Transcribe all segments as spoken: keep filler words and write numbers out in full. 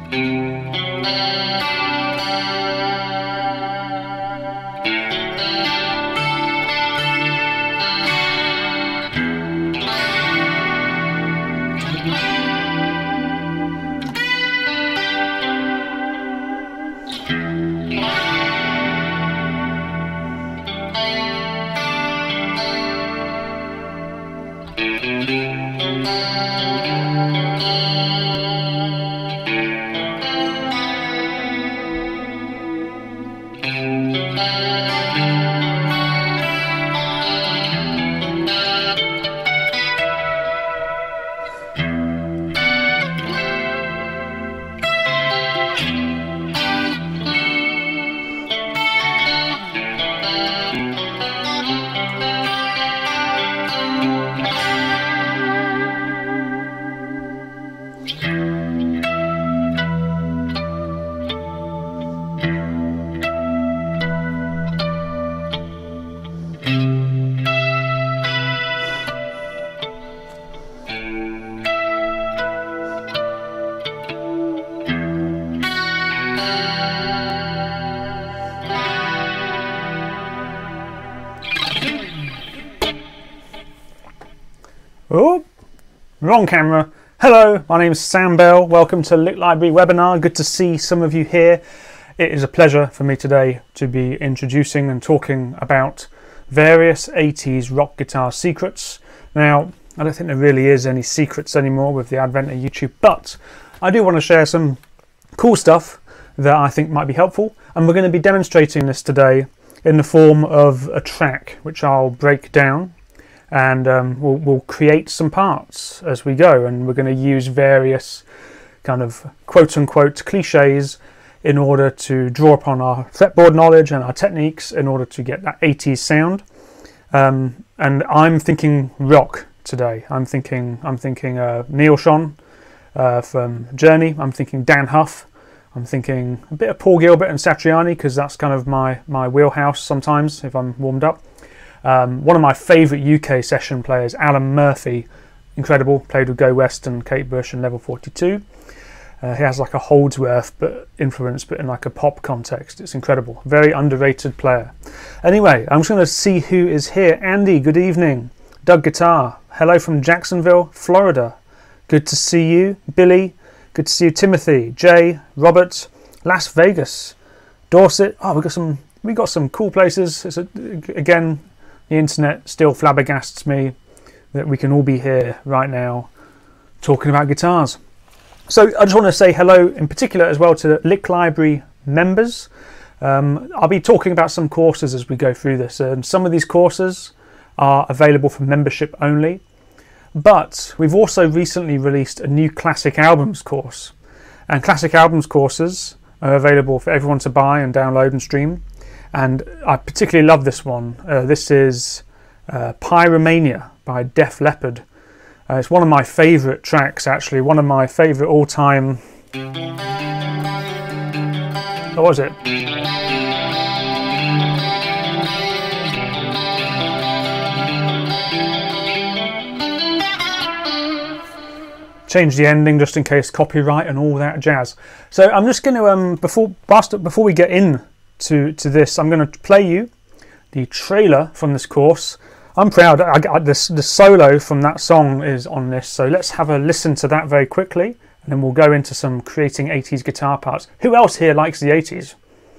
Oh, wrong camera. Hello, my name is Sam Bell. Welcome to Lick Library webinar. Good to see some of you here. It is a pleasure for me today to be introducing and talking about various eighties rock guitar secrets. Now, I don't think there really is any secrets anymore with the advent of YouTube, but I do want to share some cool stuff that I think might be helpful. And we're going to be demonstrating this today in the form of a track, which I'll break down. And um, we'll, we'll create some parts as we go, and we're going to use various kind of quote-unquote cliches in order to draw upon our fretboard knowledge and our techniques in order to get that eighties sound. Um, and I'm thinking rock today. I'm thinking I'm thinking uh, Neil Schon uh, from Journey. I'm thinking Dan Huff. I'm thinking a bit of Paul Gilbert and Satriani, because that's kind of my my wheelhouse sometimes if I'm warmed up. Um, one of my favourite U K session players, Alan Murphy, incredible, played with Go West and Kate Bush and Level forty-two. Uh, he has like a Holdsworth but influence, but in like a pop context. It's incredible, very underrated player. Anyway, I'm just going to see who is here. Andy, good evening. Doug Guitar, hello from Jacksonville, Florida. Good to see you. Billy, good to see you. Timothy, Jay, Robert, Las Vegas, Dorset. Oh, we got some. We got some cool places. It's a, again. The internet still flabbergasts me that we can all be here right now talking about guitars. So I just want to say hello in particular as well to the Lick Library members. Um, I'll be talking about some courses as we go through this, and some of these courses are available for membership only. But we've also recently released a new classic albums course, and classic albums courses are available for everyone to buy and download and stream. And I particularly love this one. Uh, this is uh, Pyromania by Def Leppard. Uh, it's one of my favourite tracks, actually. One of my favourite all-time... What was it? Change the ending just in case copyright and all that jazz. So I'm just going to, um, before, before we get in To, to this, I'm going to play you the trailer from this course. I'm proud. I, I, this, the solo from that song is on this, so let's have a listen to that very quickly, and then we'll go into some creating eighties guitar parts. Who else here likes the eighties?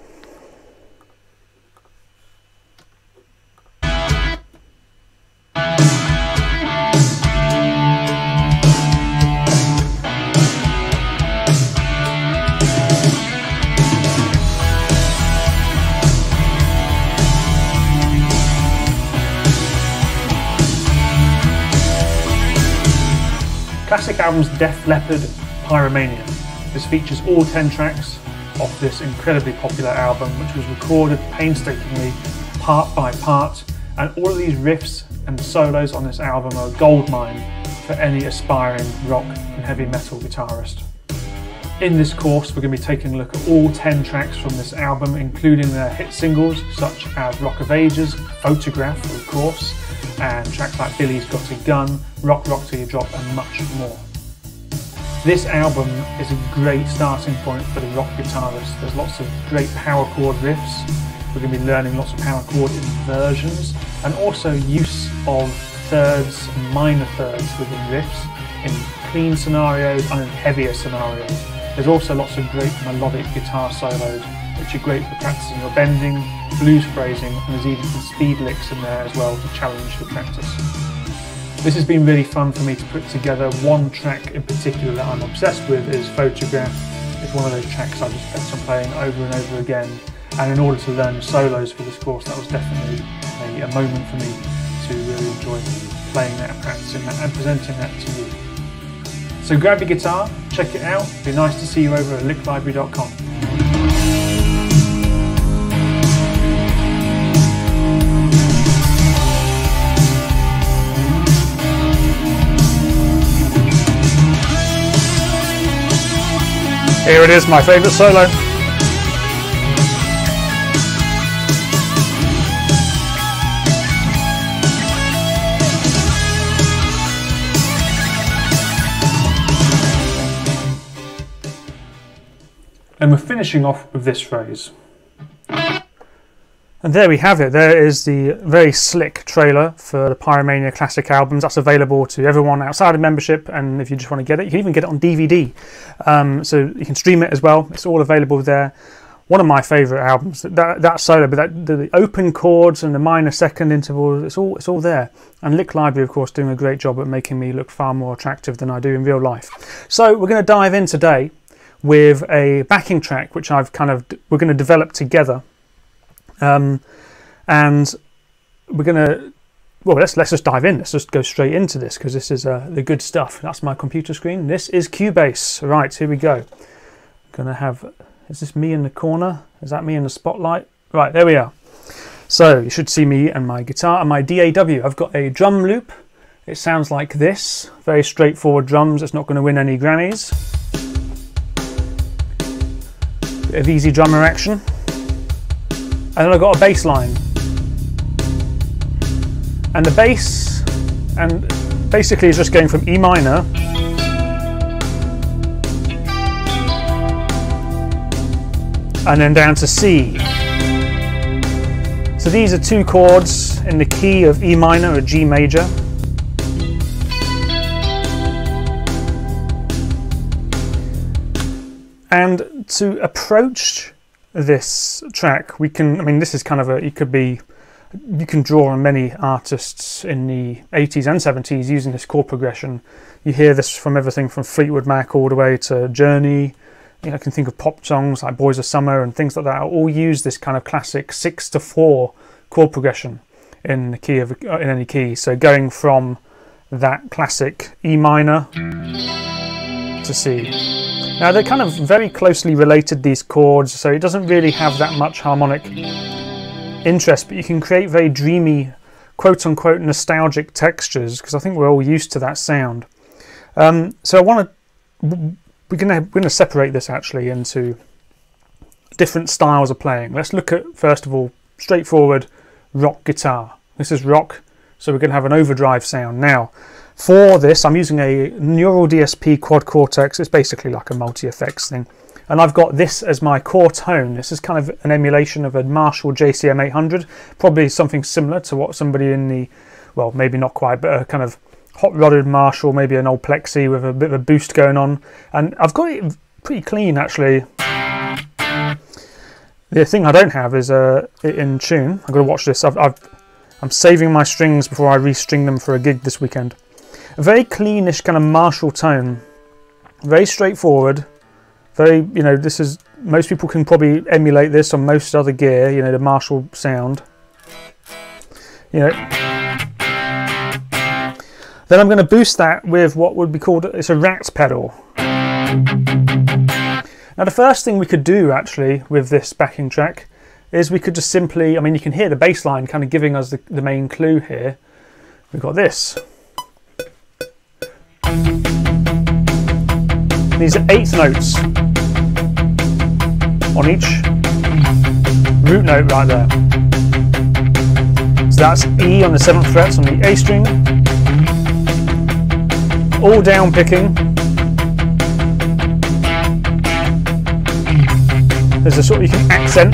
Classic albums Def Leppard Pyromania. This features all ten tracks off this incredibly popular album, which was recorded painstakingly, part by part, and all of these riffs and solos on this album are a goldmine for any aspiring rock and heavy metal guitarist. In this course, we're going to be taking a look at all ten tracks from this album, including their hit singles such as Rock of Ages, Photograph, of course, and tracks like Billy's Got a Gun, Rock Rock Till You Drop, and much more. This album is a great starting point for the rock guitarist. There's lots of great power chord riffs. We're going to be learning lots of power chord inversions and also use of thirds and minor thirds within riffs in clean scenarios and in heavier scenarios. There's also lots of great melodic guitar solos which are great for practicing your bending, blues phrasing, and there's even some speed licks in there as well to challenge the practice. This has been really fun for me to put together. One track in particular that I'm obsessed with is Photograph. It's one of those tracks I just kept on playing over and over again, and in order to learn solos for this course, that was definitely a, a moment for me to really enjoy playing that and practicing that and presenting that to you. So grab your guitar, check it out. It'd be nice to see you over at lick library dot com. Here it is, my favourite solo. And we're finishing off with this phrase. And there we have it. There is the very slick trailer for the Pyromania Classic albums. That's available to everyone outside of membership, and if you just want to get it, you can even get it on D V D. Um, so you can stream it as well. It's all available there. One of my favourite albums. That, that solo, but that, the, the open chords and the minor second intervals, it's all it's all there. And Lick Library, of course, doing a great job at making me look far more attractive than I do in real life. So we're going to dive in today with a backing track, which I've kind of we're going to develop together. Um, and we're gonna well let's let's just dive in. Let's just go straight into this because this is uh, the good stuff. That's my computer screen. This is Cubase. Right, here we go. Gonna have is this me in the corner? Is that me in the spotlight? Right, there we are. So you should see me and my guitar and my D A W. I've got a drum loop. It sounds like this. Very straightforward drums. It's not going to win any Grammys. Bit of easy drummer action. And then I've got a bass line. And the bass, and basically is just going from E minor and then down to C. So these are two chords in the key of E minor or G major. And to approach this track, we can, I mean, this is kind of a, it could be, you can draw on many artists in the eighties and seventies using this chord progression. You hear this from everything from Fleetwood Mac all the way to Journey. You know, I can think of pop songs like Boys of Summer and things like that. All use this kind of classic six to four chord progression in the key of in any key. So going from that classic E minor to C. Now they're kind of very closely related, these chords, so it doesn't really have that much harmonic interest, but you can create very dreamy, quote-unquote nostalgic textures, because I think we're all used to that sound. Um, so I want to, we're going to we're going to separate this actually into different styles of playing. Let's look at, first of all, straightforward rock guitar. This is rock, so we're going to have an overdrive sound. Now, for this, I'm using a Neural D S P Quad Cortex. It's basically like a multi-effects thing. And I've got this as my core tone. This is kind of an emulation of a Marshall J C M eight hundred. Probably something similar to what somebody in the, well, maybe not quite, but a kind of hot-rodded Marshall, maybe an old Plexi with a bit of a boost going on. And I've got it pretty clean, actually. The thing I don't have is uh, it in tune. I've got to watch this. I've, I've, I'm saving my strings before I restring them for a gig this weekend. A very cleanish kind of Marshall tone, very straightforward, very, you know, this is, most people can probably emulate this on most other gear, you know, the Marshall sound. You know. Then I'm going to boost that with what would be called, it's a rat pedal. Now the first thing we could do actually with this backing track is we could just simply, I mean you can hear the bass line kind of giving us the, the main clue here. We've got this. These are eighth notes on each root note right there. So that's E on the seventh frets on the A string, all down picking, There's a sort of, you can accent.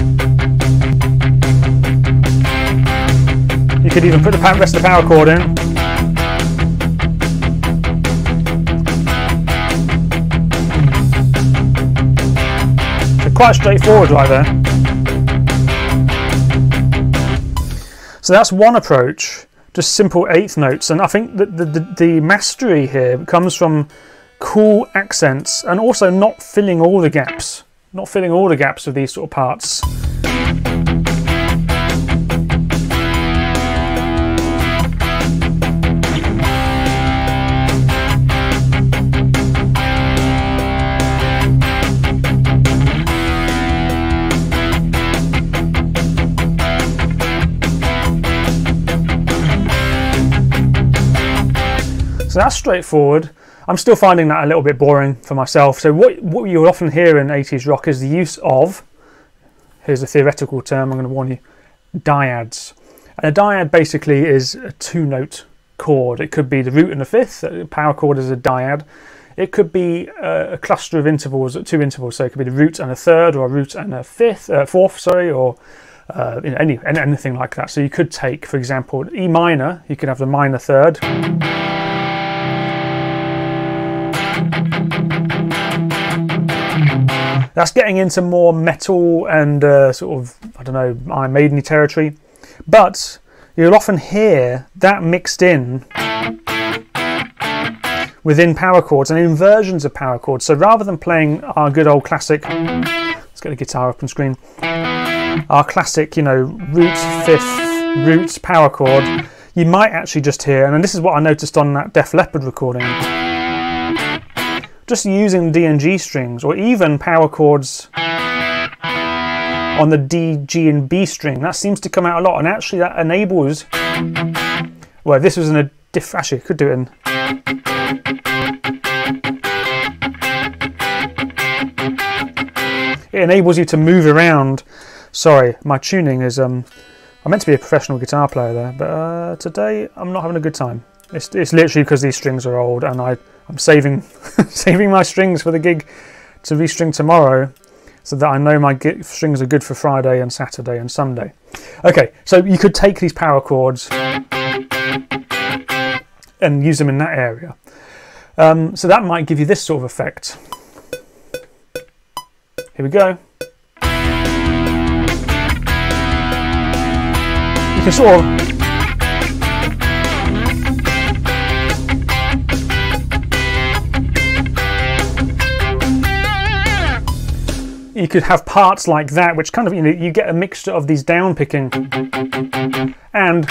You could even put the rest of the power chord in. So quite straightforward right there. So that's one approach, just simple eighth notes, and I think that the, the, the mastery here comes from cool accents and also not filling all the gaps, not filling all the gaps of these sort of parts. So that's straightforward. I'm still finding that a little bit boring for myself. So what, what you often hear in eighties rock is the use of, here's a theoretical term, I'm going to warn you, dyads. And a dyad basically is a two-note chord. It could be the root and the fifth, a power chord is a dyad. It could be a, a cluster of intervals, two intervals, so it could be the root and a third, or a root and a fifth, uh, fourth, sorry, or uh, you know, any, anything like that. So you could take, for example, E minor, you could have the minor third. That's getting into more metal and uh, sort of, I don't know, Iron Maiden territory. But you'll often hear that mixed in within power chords and in versions of power chords. So rather than playing our good old classic, let's get the guitar up on screen, our classic, you know, root, fifth, root power chord, you might actually just hear, and this is what I noticed on that Def Leppard recording, just using D and G strings, or even power chords on the D, G and B string. That seems to come out a lot, and actually that enables, well, this was in a diff, actually I could do it in, it enables you to move around. Sorry, my tuning is, um, I'm meant to be a professional guitar player there, but uh, today I'm not having a good time. It's, it's literally because these strings are old, and I, I'm saving saving my strings for the gig to restring tomorrow, so that I know my strings are good for Friday and Saturday and Sunday. Okay, so you could take these power chords and use them in that area. Um, so that might give you this sort of effect. Here we go. You can sort of you could have parts like that, which kind of, you know, you get a mixture of these down picking and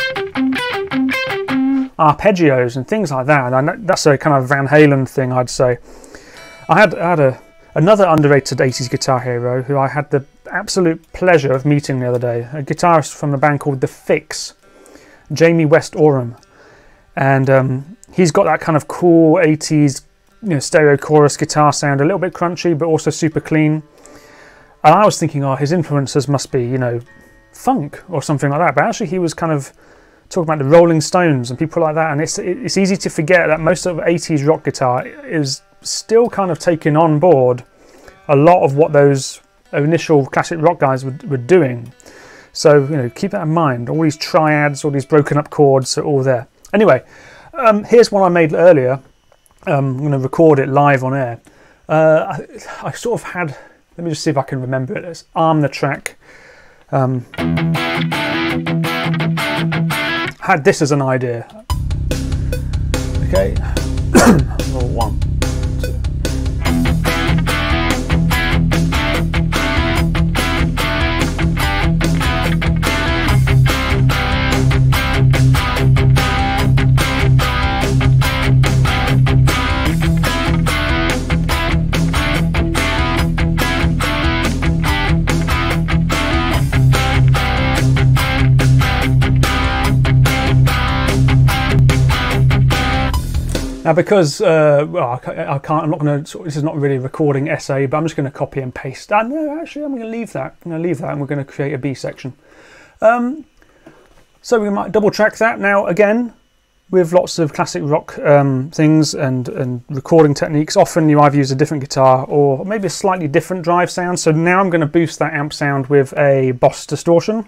arpeggios and things like that. And that's a kind of Van Halen thing, I'd say. I had, I had a, another underrated eighties guitar hero who I had the absolute pleasure of meeting the other day, a guitarist from a band called The Fix, Jamie West Oram. And um, he's got that kind of cool eighties, you know, stereo chorus guitar sound, a little bit crunchy, but also super clean. And I was thinking, oh, his influences must be, you know, funk or something like that. But actually he was kind of talking about the Rolling Stones and people like that. And it's, it's easy to forget that most of eighties rock guitar is still kind of taking on board a lot of what those initial classic rock guys were, were doing. So, you know, keep that in mind. All these triads, all these broken up chords are all there. Anyway, um, here's one I made earlier. Um, I'm going to record it live on air. Uh, I, I sort of had... Let me just see if I can remember it. Let's arm the track. Um, had this as an idea. Okay. One, two. Now, because uh, well, I can't, I can't, I'm not going to. This is not really a recording essay, but I'm just going to copy and paste. Uh, no, actually, I'm going to leave that. I'm going to leave that, and we're going to create a B section. Um, so we might double track that. Now, again, with lots of classic rock um, things and, and recording techniques, often you either use a different guitar or maybe a slightly different drive sound. So now I'm going to boost that amp sound with a Boss distortion.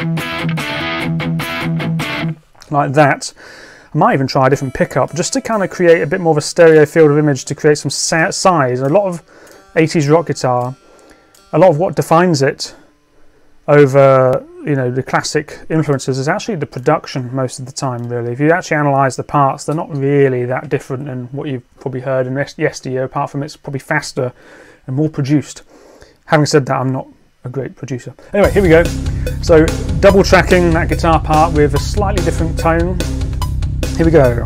Like that. I might even try a different pickup just to kind of create a bit more of a stereo field of image to create some size. A lot of eighties rock guitar, a lot of what defines it over, you know, the classic influences is actually the production most of the time, really. If you actually analyse the parts, they're not really that different than what you've probably heard in yesteryear, apart from it's probably faster and more produced. Having said that, I'm not a great producer. Anyway, here we go. So double tracking that guitar part with a slightly different tone. Here we go.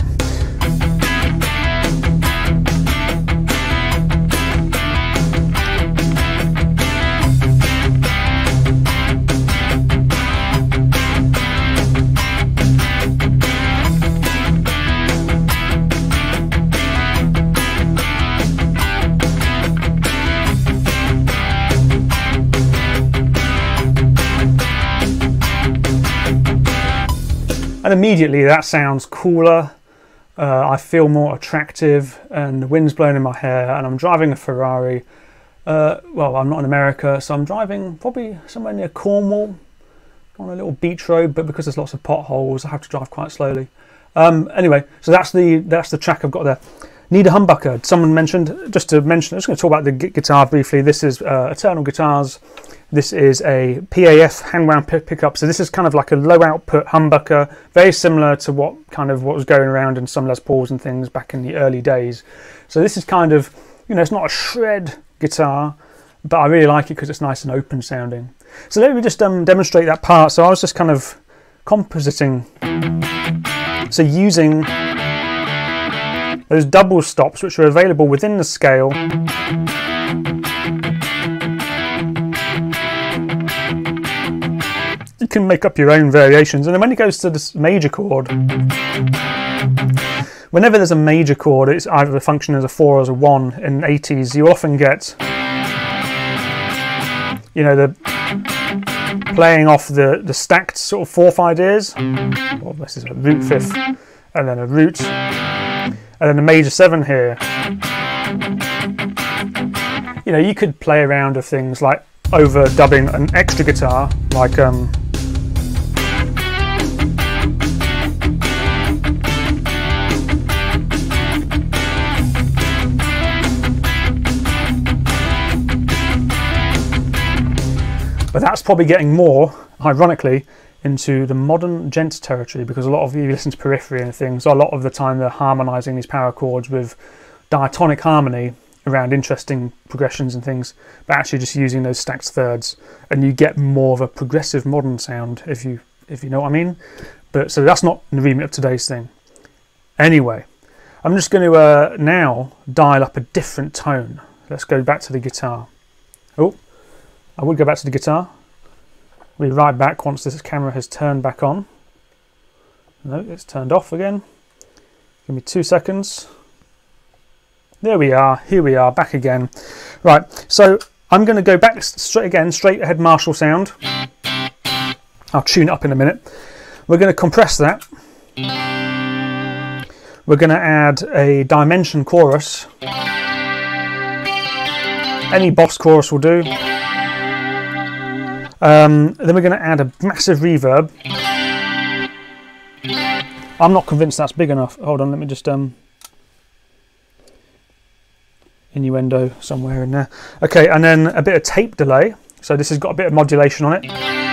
And immediately that sounds cooler, uh, I feel more attractive, and the wind's blowing in my hair, and I'm driving a Ferrari. Uh, well, I'm not in America, so I'm driving probably somewhere near Cornwall on a little beach road, but because there's lots of potholes, I have to drive quite slowly. Um, anyway, so that's the that's the track I've got there. Need a humbucker. Someone mentioned, just to mention, I'm just going to talk about the guitar briefly. This is uh, Eternal Guitars. This is a P A F hand wound pickup. So this is kind of like a low output humbucker, very similar to what kind of what was going around in some Les Pauls and things back in the early days. So this is kind of, you know, it's not a shred guitar, but I really like it because it's nice and open sounding. So let me just um, demonstrate that part. So I was just kind of compositing. So using those double stops which are available within the scale. You can make up your own variations, and then when it goes to this major chord, whenever there's a major chord, it's either functioning as a four or as a one. In eighties, you often get, you know, the playing off the the stacked sort of fourth ideas. Well, this is a root fifth, and then a root, and then a major seven here. You know, you could play around with things like overdubbing an extra guitar, like um. But that's probably getting more, ironically, into the modern gent territory, because a lot of you listen to Periphery and things, so a lot of the time they're harmonising these power chords with diatonic harmony around interesting progressions and things, but actually just using those stacked thirds, and you get more of a progressive modern sound, if you if you know what I mean. But so that's not the remit of today's thing. Anyway, I'm just going to uh, now dial up a different tone. Let's go back to the guitar. Oh. I would go back to the guitar. We'll be right back once this camera has turned back on. No, it's turned off again. Give me two seconds. There we are, here we are, back again. Right, so I'm going to go back straight again, straight ahead Marshall sound. I'll tune it up in a minute. We're going to compress that. We're going to add a dimension chorus. Any Boss chorus will do. Um, then we're going to add a massive reverb. I'm not convinced that's big enough. Hold on, let me just um, innuendo somewhere in there. Okay, and then a bit of tape delay. So this has got a bit of modulation on it.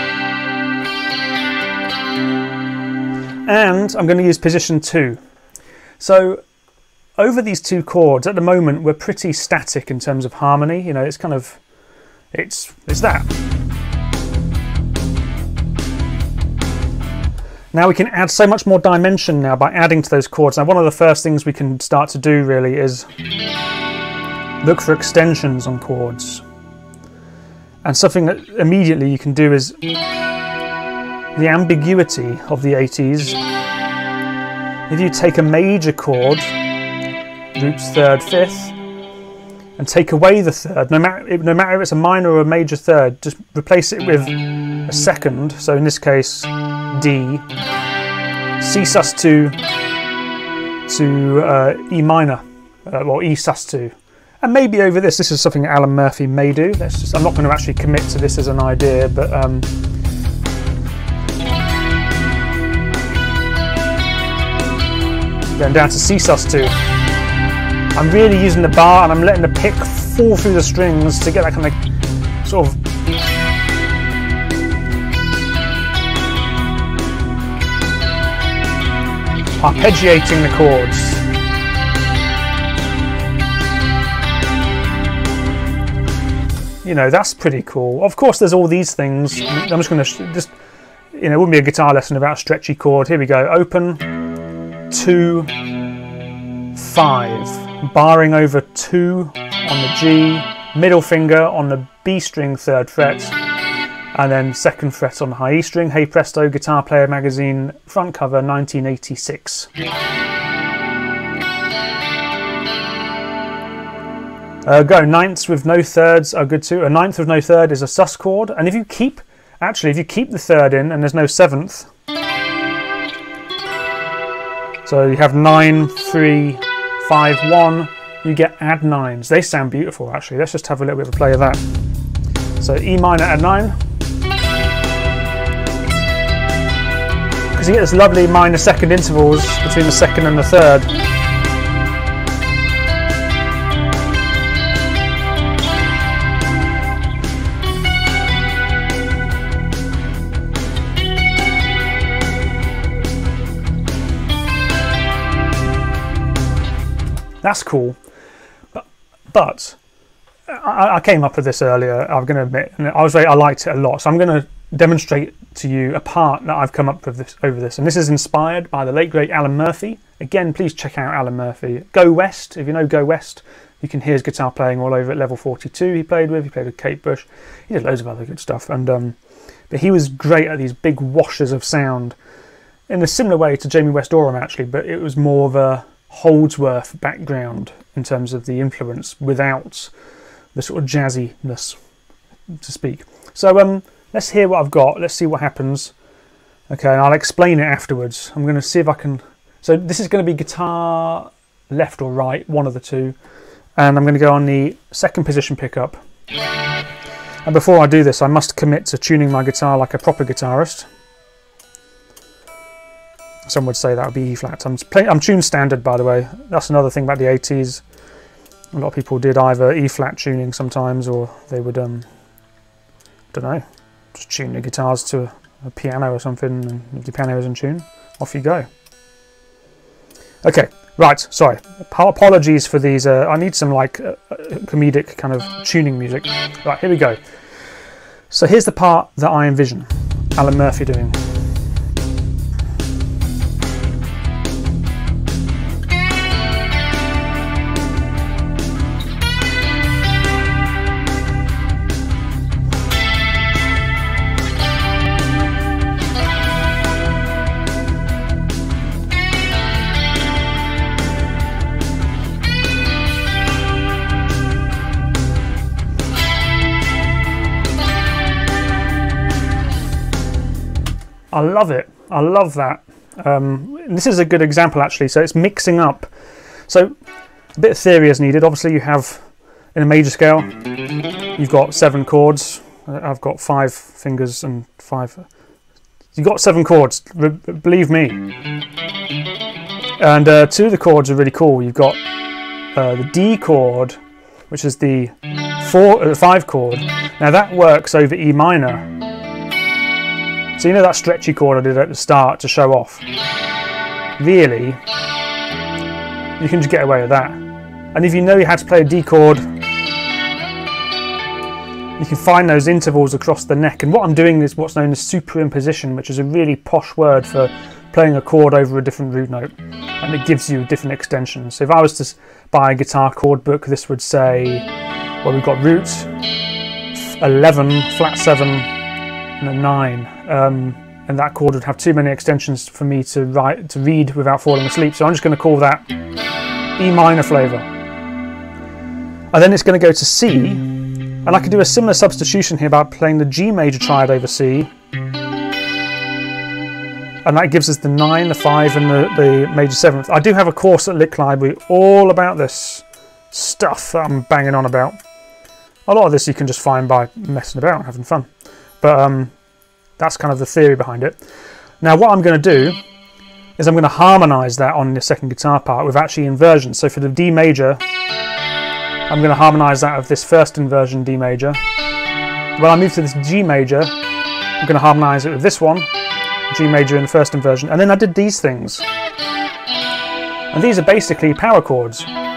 And I'm going to use position two. So over these two chords, at the moment, we're pretty static in terms of harmony. You know, it's kind of, it's, it's that. Now we can add so much more dimension now by adding to those chords. Now one of the first things we can start to do really is look for extensions on chords. And something that immediately you can do is the ambiguity of the eighties. If you take a major chord, roots, third, fifth, and take away the third, no matter, no matter if it's a minor or a major third, just replace it with a second, so in this case D, C sus two, to uh, E minor, uh, well E sus two. And maybe over this, this is something Alan Murphy may do. Let's just, I'm not going to actually commit to this as an idea, but um, going down to C sus two. I'm really using the bar and I'm letting the pick fall through the strings to get that kind of sort of arpeggiating the chords. You know, that's pretty cool. Of course, there's all these things. I'm just going to just, you know, it wouldn't be a guitar lesson about a stretchy chord. Here we go. Open, two, five. Barring over two on the G, middle finger on the B string third fret, and then second fret on the high E string. Hey presto, Guitar Player magazine, front cover, nineteen eighty-six. Uh, go ninths with no thirds are good too. A ninth with no third is a sus chord, and if you keep, actually, if you keep the third in and there's no seventh, so you have nine, three, five, one, you get add nines. They sound beautiful actually. Let's just have a little bit of a play of that. So E minor add nine. Because you get this lovely minor second intervals between the second and the third. That's cool, but, but I, I came up with this earlier, I'm going to admit, and I was very, I liked it a lot, so I'm going to demonstrate to you a part that I've come up with this, over this, and this is inspired by the late great Alan Murphy. Again, please check out Alan Murphy. Go West, if you know Go West, you can hear his guitar playing all over at level forty-two he played with, he played with Kate Bush, he did loads of other good stuff, and um, but he was great at these big washes of sound, in a similar way to Jamie West Oram actually, but it was more of a Holdsworth background in terms of the influence without the sort of jazziness, to speak. So um, let's hear what I've got. Let's see what happens. Okay, and I'll explain it afterwards. I'm going to see if I can... So this is going to be guitar left or right, one of the two. And I'm going to go on the second position pickup. And before I do this, I must commit to tuning my guitar like a proper guitarist. Some would say that would be E flat. I'm, play, I'm tuned standard, by the way. That's another thing about the eighties. A lot of people did either E flat tuning sometimes, or they would, um, don't know, just tune their guitars to a, a piano or something, and if the piano is in tune, off you go. Okay, right, sorry. Apologies for these. Uh, I need some like uh, comedic kind of tuning music. Right, here we go. So here's the part that I envision Alan Murphy doing. I love it. I love that. Um, this is a good example actually. So it's mixing up. So a bit of theory is needed. Obviously you have, in a major scale, you've got seven chords. I've got five fingers and five. You've got seven chords, believe me. And uh, two of the chords are really cool. You've got uh, the D chord, which is the four, uh, five chord. Now that works over E minor. So you know that stretchy chord I did at the start to show off? Really, you can just get away with that. And if you know how to play a D chord, you can find those intervals across the neck. And what I'm doing is what's known as superimposition, which is a really posh word for playing a chord over a different root note. And it gives you different extensions. So if I was to buy a guitar chord book, this would say, well, we've got root, eleven, flat seven, and a nine. Um, and that chord would have too many extensions for me to write to read without falling asleep. So I'm just going to call that E minor flavour. And then it's going to go to C, and I could do a similar substitution here by playing the G major triad over C, and that gives us the nine, the five, and the, the major seventh. I do have a course at Lick Library all about this stuff that I'm banging on about. A lot of this you can just find by messing about and having fun, but um, that's kind of the theory behind it. Now what I'm going to do is I'm going to harmonise that on the second guitar part with actually inversions. So for the D major, I'm going to harmonise that with this first inversion D major. When I move to this G major, I'm going to harmonise it with this one, G major in the first inversion, and then I did these things. And these are basically power chords.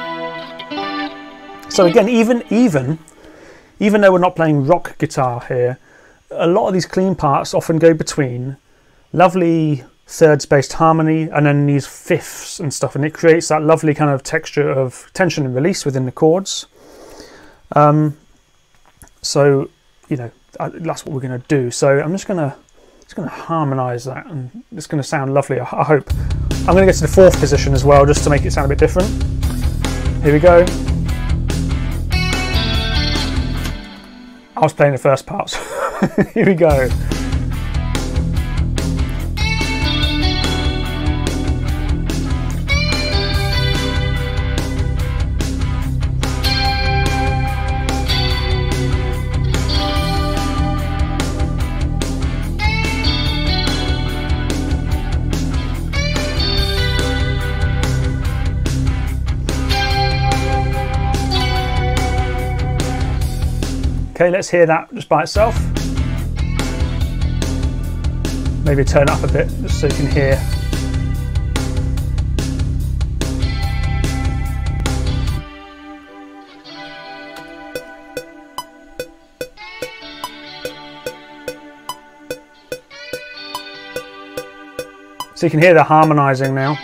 So again, even even even though we're not playing rock guitar here, a lot of these clean parts often go between lovely thirds-based harmony and then these fifths and stuff, and it creates that lovely kind of texture of tension and release within the chords. Um, so, you know, that's what we're going to do. So I'm just going to just going to harmonise that, and it's going to sound lovely, I hope. I'm going to get to the fourth position as well, just to make it sound a bit different. Here we go. I was playing the first part, so here we go. Okay, let's hear that just by itself. Maybe turn it up a bit just so you can hear. So you can hear the harmonising now.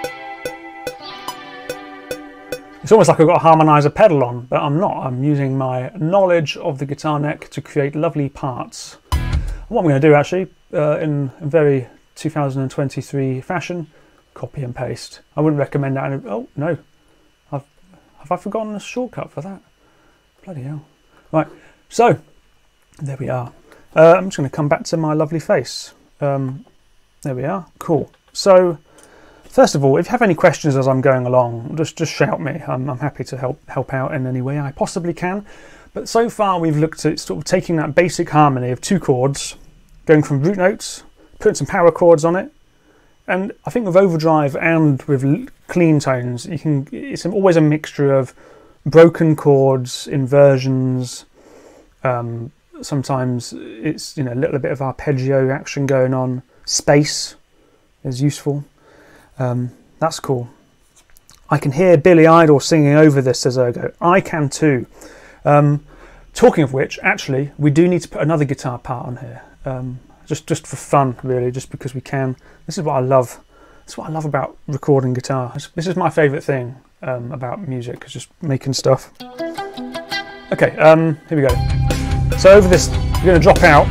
It's almost like I've got a harmonizer pedal on, but I'm not. I'm using my knowledge of the guitar neck to create lovely parts. What I'm going to do actually, uh, in a very two thousand twenty-three fashion, copy and paste. I wouldn't recommend that. In a, oh no, I've, have I forgotten a shortcut for that? Bloody hell. Right, so there we are. Uh, I'm just going to come back to my lovely face. Um, there we are, cool. So, first of all, if you have any questions as I'm going along, just just shout me. I'm, I'm happy to help help out in any way I possibly can. But so far we've looked at sort of taking that basic harmony of two chords, going from root notes, putting some power chords on it, and I think with overdrive and with clean tones, you can. It's always a mixture of broken chords, inversions. Um, sometimes it's you know a little bit of arpeggio action going on. Space is useful. Um, that's cool. I can hear Billy Idol singing over this as I go. I can too. Um, talking of which, actually, we do need to put another guitar part on here. Um, just, just for fun, really, just because we can. This is what I love. This is what I love about recording guitar. This is my favourite thing um, about music, is just making stuff. Okay, um, here we go. So over this, we're going to drop out.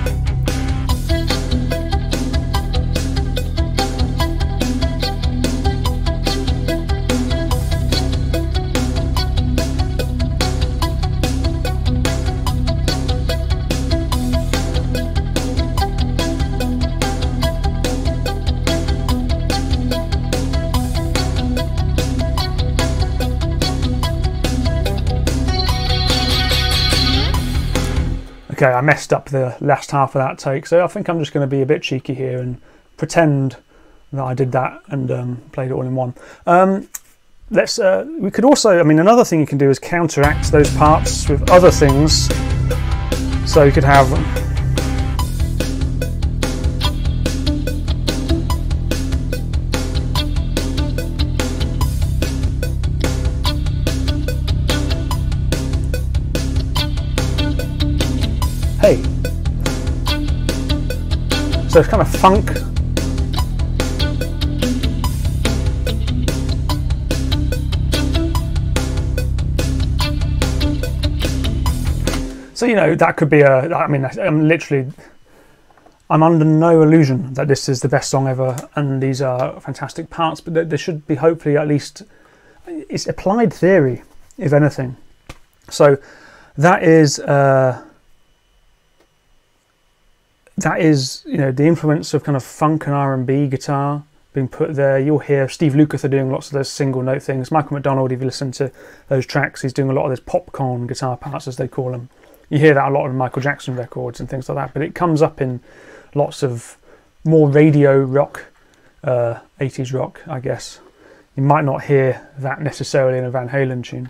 Okay, I messed up the last half of that take, so I think I'm just going to be a bit cheeky here and pretend that I did that and um, played it all in one. Um, let's. Uh, we could also, I mean, another thing you can do is counteract those parts with other things. So you could have. Hey, so it's kind of funk. So you know that could be a. I mean, I'm literally. I'm under no illusion that this is the best song ever, and these are fantastic parts. But there should be hopefully at least. It's applied theory, if anything. So that is. Uh, that is, you know, the influence of kind of funk and R and B guitar being put there. You'll hear Steve Lukather doing lots of those single note things. Michael McDonald, if you listen to those tracks, he's doing a lot of those popcorn guitar parts, as they call them. You hear that a lot on Michael Jackson records and things like that, but it comes up in lots of more radio rock, uh, eighties rock, I guess. You might not hear that necessarily in a Van Halen tune.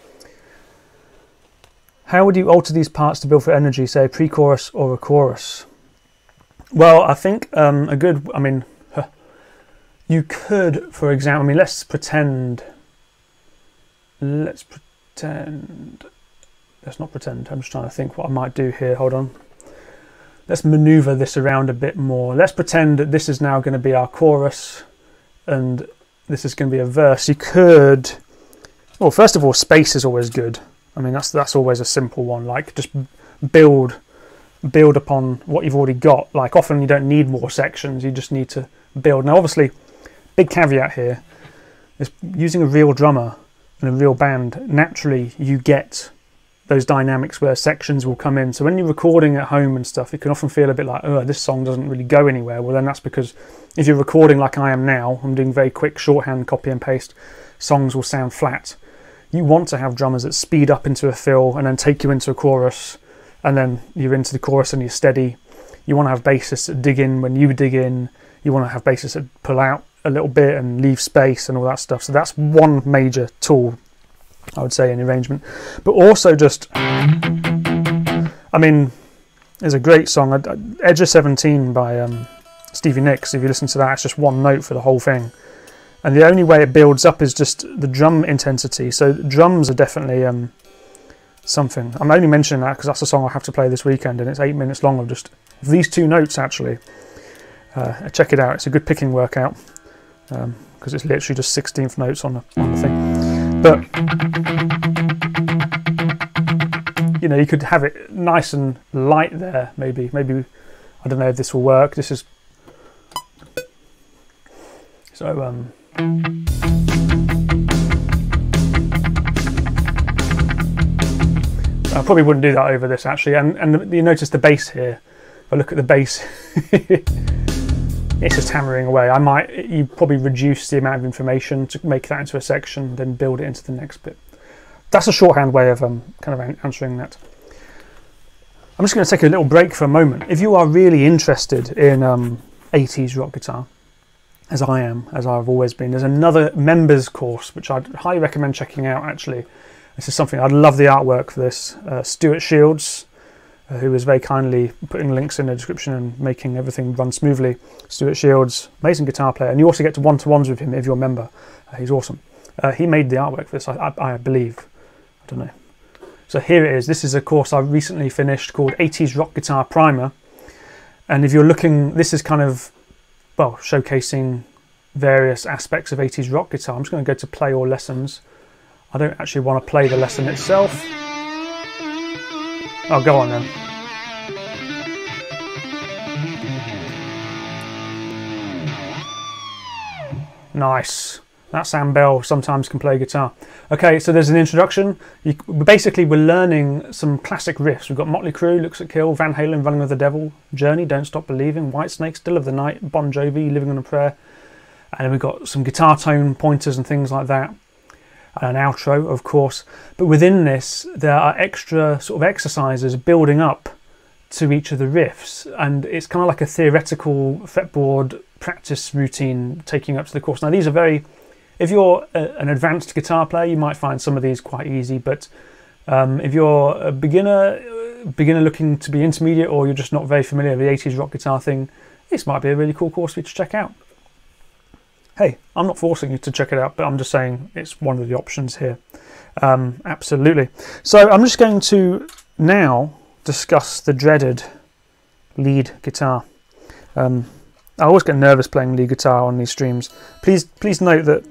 How would you alter these parts to build for energy, say a pre-chorus or a chorus? Well, I think um, a good, I mean, huh, you could, for example, I mean, let's pretend, let's pretend, let's not pretend, I'm just trying to think what I might do here, hold on. Let's maneuver this around a bit more. Let's pretend that this is now going to be our chorus and this is going to be a verse. You could, well, first of all, space is always good. I mean, that's that's always a simple one. Like, just build build upon what you've already got. Like, often you don't need more sections, you just need to build. Now, obviously, big caveat here is using a real drummer and a real band, naturally you get those dynamics where sections will come in. So when you're recording at home and stuff, it can often feel a bit like, oh, this song doesn't really go anywhere. Well, then that's because if you're recording like I am now, I'm doing very quick shorthand copy and paste, songs will sound flat. You want to have drummers that speed up into a fill and then take you into a chorus, and then you're into the chorus and you're steady. You want to have bassists that dig in when you dig in. You want to have bassists that pull out a little bit and leave space and all that stuff. So that's one major tool, I would say, in arrangement. But also just, I mean, there's a great song, Edge of seventeen by um, Stevie Nicks. If you listen to that, it's just one note for the whole thing. And the only way it builds up is just the drum intensity. So drums are definitely um, something. I'm only mentioning that because that's the song I have to play this weekend, and it's eight minutes long of just these two notes, actually. Uh, check it out. It's a good picking workout because um, it's literally just sixteenth notes on the, on the thing. But, you know, you could have it nice and light there, maybe. Maybe, I don't know if this will work. This is... So, um... I probably wouldn't do that over this, actually. And, and you notice the bass here. If I look at the bass, it's just hammering away. I might, you probably reduce the amount of information to make that into a section, then build it into the next bit. That's a shorthand way of um, kind of answering that. I'm just going to take a little break for a moment. If you are really interested in um, eighties rock guitar, as I am, as I've always been, there's another members course which I'd highly recommend checking out, actually. This is something, I'd love the artwork for this. Uh, Stuart Shields, uh, who was very kindly putting links in the description and making everything run smoothly. Stuart Shields, amazing guitar player, and you also get to one-to-ones with him if you're a member. Uh, he's awesome. Uh, he made the artwork for this, I, I, I believe. I don't know. So here it is. This is a course I recently finished called eighties Rock Guitar Primer. And if you're looking, this is kind of, well, showcasing various aspects of eighties rock guitar. I'm just going to go to play all lessons. I don't actually want to play the lesson itself. Oh, go on then. Nice. That Sam Bell sometimes can play guitar. Okay, so there's an introduction. You, basically, we're learning some classic riffs. We've got Motley Crue, Looks at Kill, Van Halen, Running with the Devil, Journey, Don't Stop Believing, Whitesnake, Still of the Night, Bon Jovi, Living on a Prayer. And then we've got some guitar tone pointers and things like that. And an outro, of course. But within this, there are extra sort of exercises building up to each of the riffs. And it's kind of like a theoretical fretboard practice routine taking up to the course. Now, these are very... If you're a, an advanced guitar player, you might find some of these quite easy. But um, if you're a beginner, beginner looking to be intermediate, or you're just not very familiar with the eighties rock guitar thing, this might be a really cool course for you to check out. Hey, I'm not forcing you to check it out, but I'm just saying it's one of the options here. Um, absolutely. So I'm just going to now discuss the dreaded lead guitar. Um, I always get nervous playing lead guitar on these streams. Please, please note that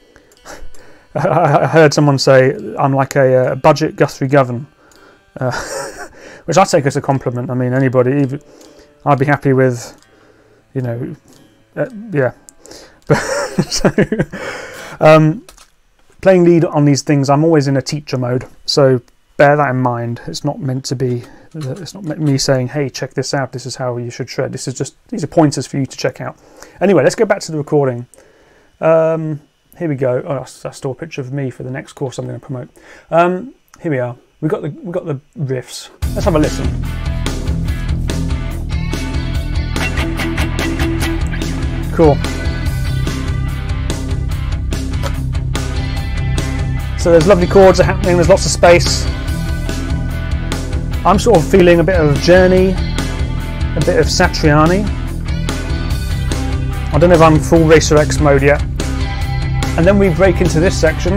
I heard someone say I'm like a, a budget Guthrie Govan, uh, which I take as a compliment. I mean, anybody, even, I'd be happy with, you know, uh, yeah. But so, um, playing lead on these things, I'm always in a teacher mode. So bear that in mind. It's not meant to be, it's not me saying, hey, check this out, this is how you should shred. This is just, these are pointers for you to check out. Anyway, let's go back to the recording. Um, here we go. Oh, that's, that's still a picture of me for the next course I'm going to promote. Um, here we are. We've got the, we've got the riffs. Let's have a listen. Cool. So there's lovely chords are happening, there's lots of space. I'm sort of feeling a bit of Journey, a bit of Satriani. I don't know if I'm full Racer X mode yet. And then we break into this section.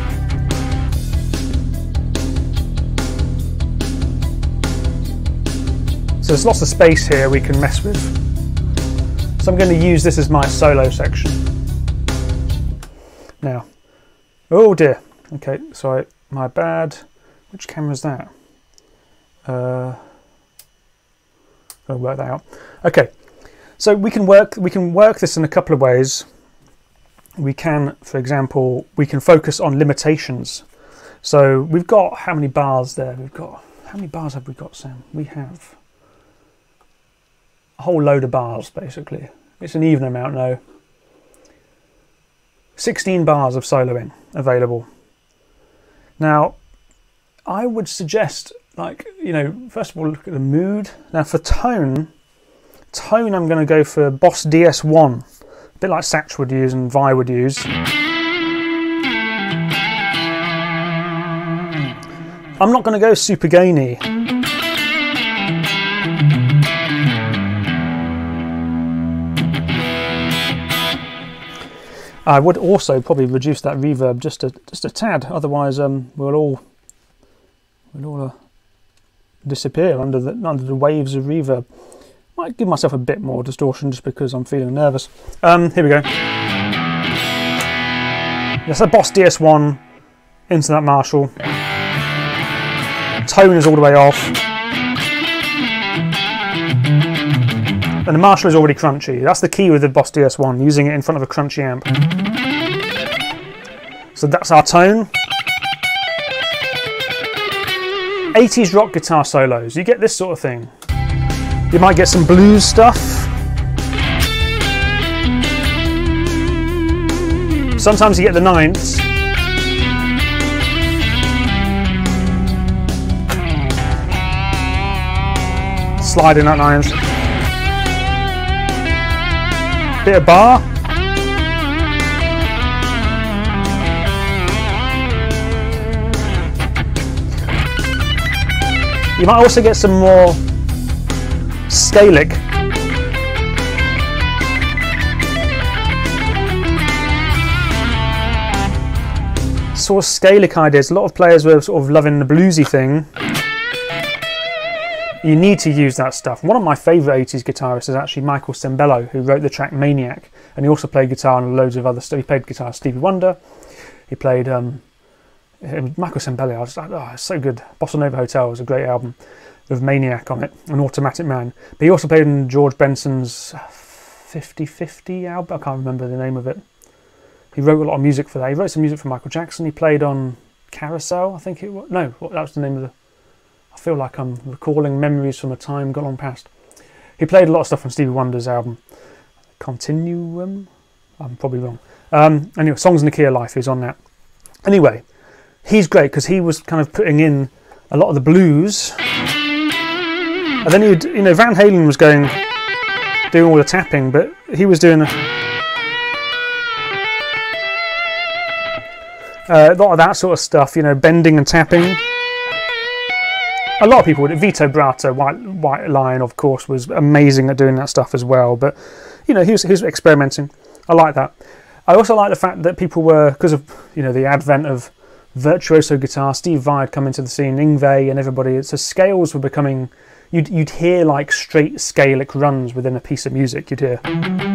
So there's lots of space here we can mess with. So I'm going to use this as my solo section. Now, oh dear. Okay, sorry, my bad. Which camera is that? Uh, I'll work that out. Okay, so we can work we can work this in a couple of ways. We can, for example, we can focus on limitations. So we've got how many bars there? We've got how many bars have we got, Sam? We have a whole load of bars, basically. It's an even amount now. sixteen bars of soloing available. Now, I would suggest, like, you know, first of all, look at the mood. Now, for tone, tone, I'm going to go for Boss D S one, a bit like Satch would use and Vi would use. I'm not going to go super gainy. I would also probably reduce that reverb just a just a tad, otherwise um, we'll all we'll all uh, disappear under the under the waves of reverb. Might give myself a bit more distortion just because I'm feeling nervous. Um, here we go. That's a Boss D S one into that Marshall. Tone is all the way off. And the Marshall is already crunchy. That's the key with the Boss D S one, using it in front of a crunchy amp. So that's our tone. eighties rock guitar solos, you get this sort of thing. You might get some blues stuff. Sometimes you get the ninths. Sliding that ninth. Bit of bar. You might also get some more scalic. Sort of scalic ideas. A lot of players were sort of loving the bluesy thing. You need to use that stuff. One of my favourite eighties guitarists is actually Michael Sembello, who wrote the track Maniac, and he also played guitar on loads of other stuff. He played guitar Stevie Wonder. He played um, Michael Sembello. I was like, oh, it's so good. Bossa Nova Hotel was a great album with Maniac on it, an Automatic Man. But he also played in George Benson's fifty fifty album. I can't remember the name of it. He wrote a lot of music for that. He wrote some music for Michael Jackson. He played on Carousel, I think it was. No, that was the name of the... I feel like I'm recalling memories from a time gone on past. He played a lot of stuff on Stevie Wonder's album Continuum. I'm probably wrong. Um, anyway, Songs in the Key of Life is on that. Anyway, he's great because he was kind of putting in a lot of the blues. And then he'd, you know, Van Halen was going, doing all the tapping, but he was doing a, a lot of that sort of stuff, you know, bending and tapping. A lot of people would. Vito Bratta, White, White Lion, of course, was amazing at doing that stuff as well. But, you know, he was, he was experimenting. I like that. I also like the fact that people were, because of, you know, the advent of virtuoso guitar, Steve Vai had come into the scene, Yngwie and everybody, so scales were becoming, you'd, you'd hear like straight scalic runs within a piece of music, you'd hear.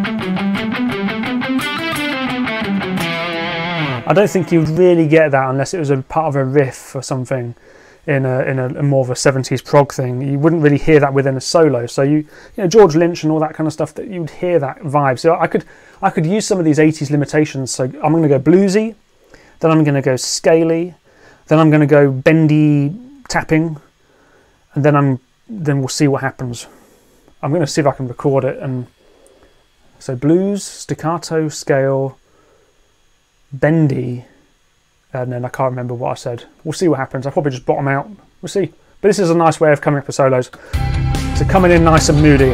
I don't think you'd really get that unless it was a part of a riff or something. In a, in a, a more of a seventies prog thing, you wouldn't really hear that within a solo. So you, you know, George Lynch and all that kind of stuff, that you would hear that vibe. So I could, I could use some of these eighties limitations. So I'm going to go bluesy, then I'm going to go scaly, then I'm going to go bendy, tapping, and then I'm then we'll see what happens. I'm going to see if I can record it. And so blues, staccato, scale, bendy, and then I can't remember what I said. We'll see what happens. I'll probably just bottom out. We'll see. But this is a nice way of coming up with solos. So coming in nice and moody.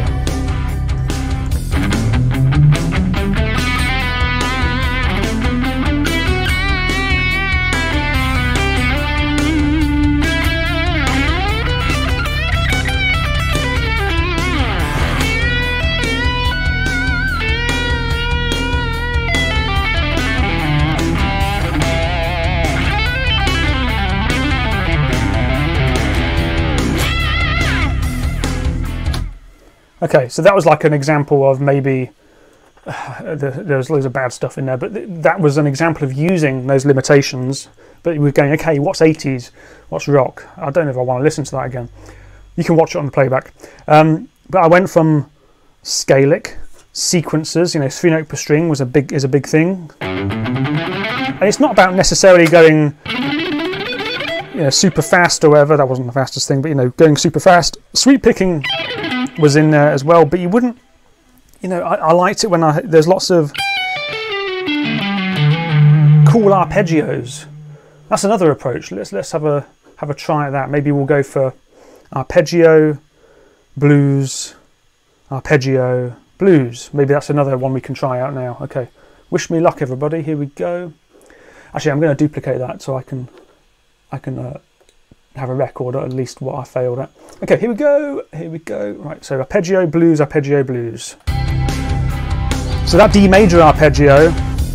Okay, so that was like an example of maybe, uh, the, there's loads of bad stuff in there, but th that was an example of using those limitations, but we're going, okay, what's eighties, what's rock? I don't know if I want to listen to that again. You can watch it on the playback. Um, but I went from scalic, sequences, you know, three note per string was a big, is a big thing. And it's not about necessarily going, you know, super fast or whatever, that wasn't the fastest thing, but you know, going super fast. Sweep picking was in there as well, but you wouldn't, you know, I, I liked it when I, there's lots of cool arpeggios. That's another approach. Let's let's have a have a try at that. Maybe we'll go for arpeggio, blues, arpeggio, blues. Maybe that's another one we can try out now. Okay, wish me luck, everybody. Here we go. Actually, I'm going to duplicate that so I can I can uh, have a record at least what I failed at. Okay, here we go, here we go. Right, so arpeggio, blues, arpeggio, blues. So that D major arpeggio,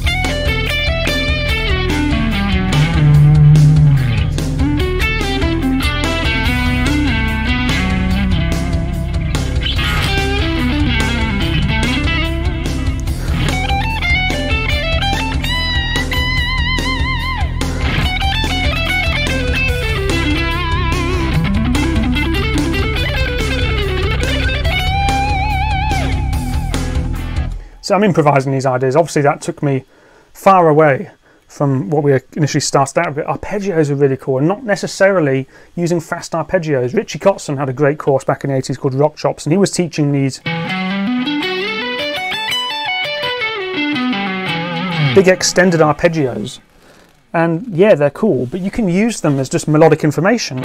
so I'm improvising these ideas. Obviously that took me far away from what we initially started out with. Arpeggios are really cool, and not necessarily using fast arpeggios. Richie Kotzen had a great course back in the eighties called Rock Chops, and he was teaching these big extended arpeggios. And yeah, they're cool, but you can use them as just melodic information.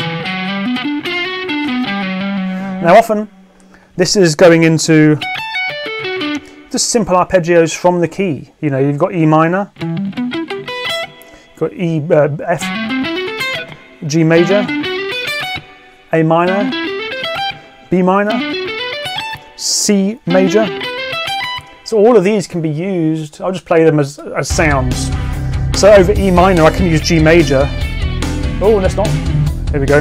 Now often, this is going into just simple arpeggios from the key. You know, you've got E minor, you've got E, uh, F, G major, A minor, B minor, C major. So all of these can be used. I'll just play them as, as sounds. So over E minor I can use G major. Oh, let's not. Here we go.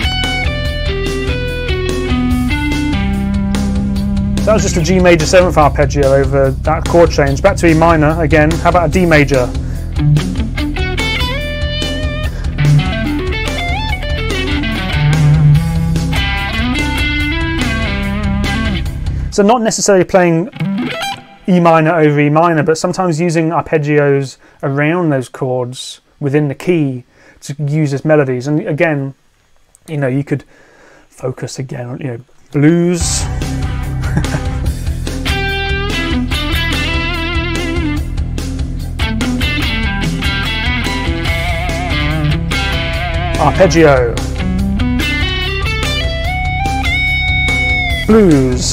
That was just a G major seventh arpeggio over that chord change. Back to E minor again. How about a D major? So not necessarily playing E minor over E minor, but sometimes using arpeggios around those chords within the key to use as melodies. And again, you know, you could focus again on, you know, blues. Arpeggio, blues,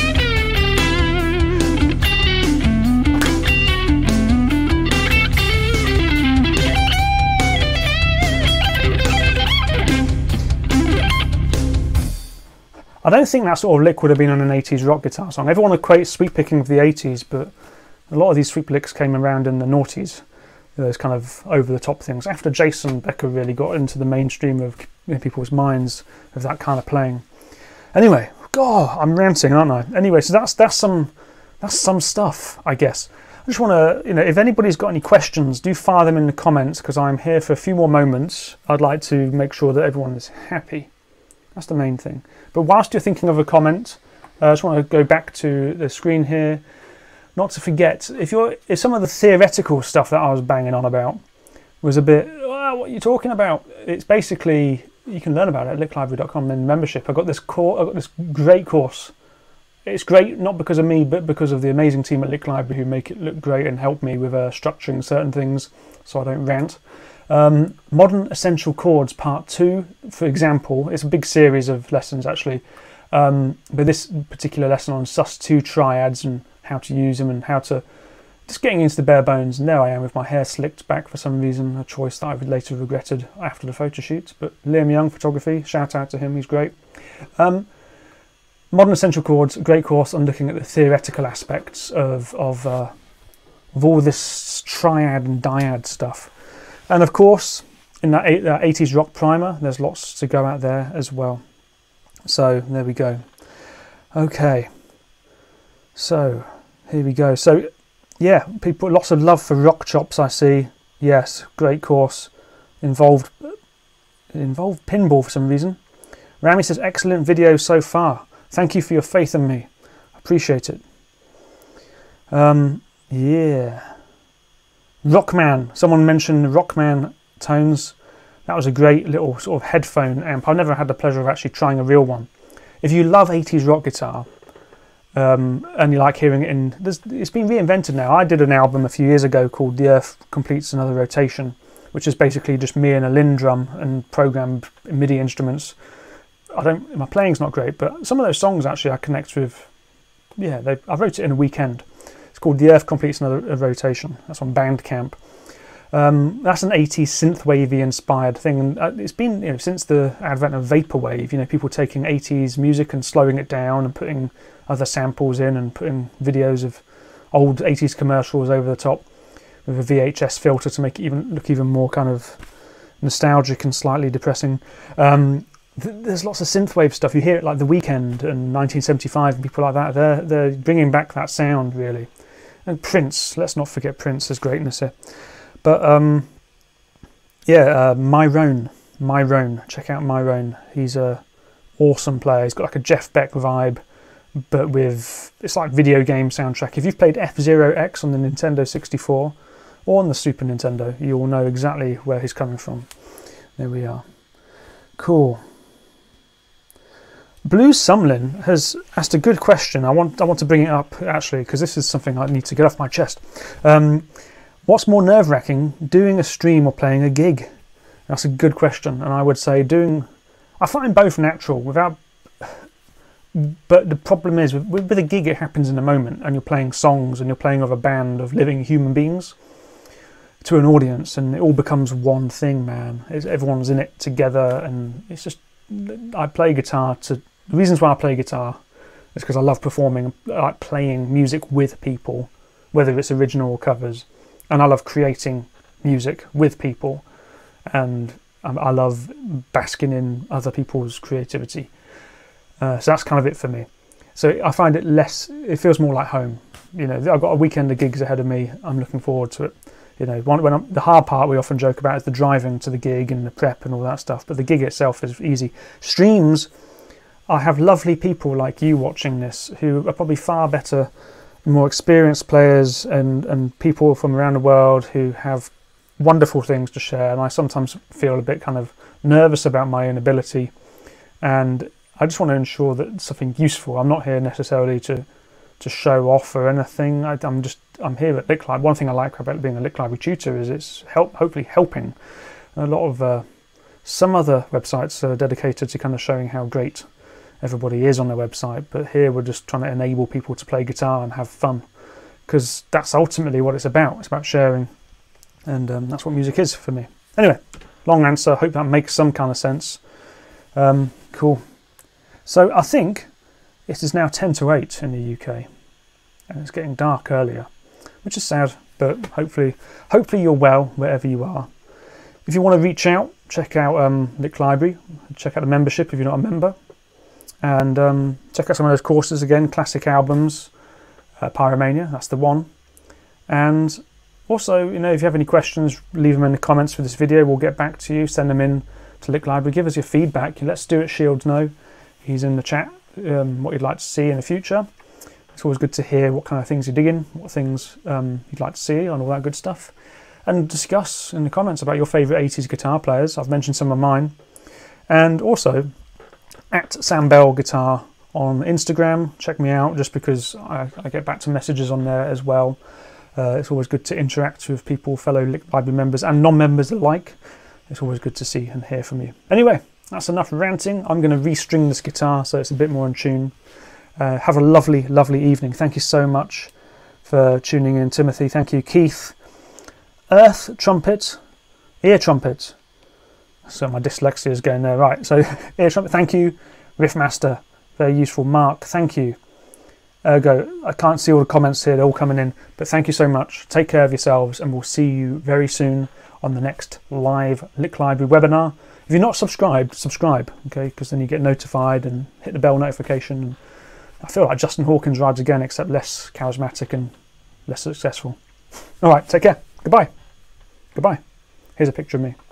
I don't think that sort of lick would have been on an eighties rock guitar song. Everyone equates sweep picking with the eighties, but a lot of these sweep licks came around in the noughties. Those kind of over-the-top things. After Jason Becker really got into the mainstream of, you know, people's minds of that kind of playing. Anyway, God, I'm ranting, aren't I? Anyway, so that's that's some that's some stuff, I guess. I just want to, you know, if anybody's got any questions, do fire them in the comments, because I'm here for a few more moments. I'd like to make sure that everyone is happy. That's the main thing. But whilst you're thinking of a comment, uh, I just want to go back to the screen here. Not to forget, if you're if some of the theoretical stuff that I was banging on about was a bit, oh, what are you talking about? It's basically, you can learn about it at lick library dot com in membership. I got this course, I got this great course. It's great not because of me, but because of the amazing team at Lick Library who make it look great and help me with uh, structuring certain things so I don't rant. Um, Modern Essential Chords Part two, for example, it's a big series of lessons actually, um, but this particular lesson on sus two triads and how to use them and how to, just getting into the bare bones, and there I am with my hair slicked back for some reason, a choice that I would later regretted after the photo shoot, but Liam Young Photography, shout out to him, he's great. Um, Modern Essential Chords, a great course on looking at the theoretical aspects of, of, uh, of all this triad and dyad stuff. And of course, in that eighties rock primer, there's lots to go out there as well. So there we go. Okay, so here we go. So yeah, people, lots of love for rock chops I see. Yes, great course. Involved, involved pinball for some reason. Rami says, excellent video so far. Thank you for your faith in me. Appreciate it. Um, yeah. Rockman. Someone mentioned Rockman tones. That was a great little sort of headphone amp. I've never had the pleasure of actually trying a real one. If you love eighties rock guitar um, and you like hearing it in... It's been reinvented now. I did an album a few years ago called The Earth Completes Another Rotation, which is basically just me and a Linn drum and programmed MIDI instruments. I don't, my playing's not great, but some of those songs actually I connect with. Yeah, they, I wrote it in a weekend. It's called The Earth Completes Another Rotation. That's on Bandcamp. Um, that's an eighties synthwavey inspired thing, and it's been, you know, since the advent of vaporwave. You know, people taking eighties music and slowing it down and putting other samples in and putting videos of old eighties commercials over the top with a V H S filter to make it even look even more kind of nostalgic and slightly depressing. Um, There's lots of synthwave stuff. You hear it like The Weeknd and nineteen seventy-five and people like that. They're, they're bringing back that sound, really. And Prince, let's not forget Prince's greatness here. But, um, yeah, uh, Myron, Myron, check out Myron. He's a awesome player. He's got like a Jeff Beck vibe, but with, it's like video game soundtrack. If you've played F Zero X on the Nintendo sixty-four or on the Super Nintendo, you'll know exactly where he's coming from. There we are. Cool. Blue Sumlin has asked a good question. I want I want to bring it up actually because this is something I need to get off my chest. Um, what's more nerve-wracking, doing a stream or playing a gig? That's a good question, and I would say doing. I find both natural without. But the problem is with, with a gig, it happens in a moment, and you're playing songs and you're playing with a band of living human beings to an audience, and it all becomes one thing, man. It's, everyone's in it together, and it's just. I play guitar to. The reasons why I play guitar is because I love performing, I like playing music with people, whether it's original or covers, and I love creating music with people, and um, I love basking in other people's creativity. Uh, so that's kind of it for me. So I find it less. It feels more like home. You know, I've got a weekend of gigs ahead of me. I'm looking forward to it. You know, when, when I'm, the hard part we often joke about is the driving to the gig and the prep and all that stuff, but the gig itself is easy. Streams, I have lovely people like you watching this who are probably far better, more experienced players and, and people from around the world who have wonderful things to share, and I sometimes feel a bit kind of nervous about my own ability, and I just want to ensure that it's something useful. I'm not here necessarily to to show off or anything. I, I'm just I'm here at Lick Library. One thing I like about being a Lick Library tutor is it's help hopefully helping. A lot of uh, some other websites are dedicated to kind of showing how great everybody is on their website, but here we're just trying to enable people to play guitar and have fun, because that's ultimately what it's about. It's about sharing, and um, that's what music is for me. Anyway, long answer. Hope that makes some kind of sense. Um, cool. So I think it is now ten to eight in the U K, and it's getting dark earlier, which is sad, but hopefully hopefully you're well wherever you are. If you want to reach out, check out um, Lick Library, check out the membership if you're not a member, and um, check out some of those courses again, classic albums, uh, Pyromania, that's the one. And also, you know, if you have any questions, leave them in the comments for this video, we'll get back to you, send them in to Lick Library, give us your feedback. Let's do it, Shields know. He's in the chat, um, what you'd like to see in the future. It's always good to hear what kind of things you're digging, what things um, you'd like to see and all that good stuff. And discuss in the comments about your favourite eighties guitar players. I've mentioned some of mine. And also at Sam Bell Guitar on Instagram. Check me out, just because I, I get back to messages on there as well. Uh, it's always good to interact with people, fellow Lick Library members and non-members alike. It's always good to see and hear from you. Anyway, that's enough ranting. I'm going to restring this guitar so it's a bit more in tune. Uh, have a lovely, lovely evening. Thank you so much for tuning in, Timothy. Thank you, Keith. Earth trumpet, ear trumpet. So my dyslexia is going there. Right, so ear trumpet, thank you. Riffmaster, very useful. Mark, thank you. Ergo, I can't see all the comments here, they're all coming in, but thank you so much. Take care of yourselves, and we'll see you very soon on the next live Lick Library webinar. If you're not subscribed, subscribe, okay, because then you get notified and hit the bell notification. And I feel like Justin Hawkins rides again, except less charismatic and less successful. All right, take care. Goodbye. Goodbye. Here's a picture of me.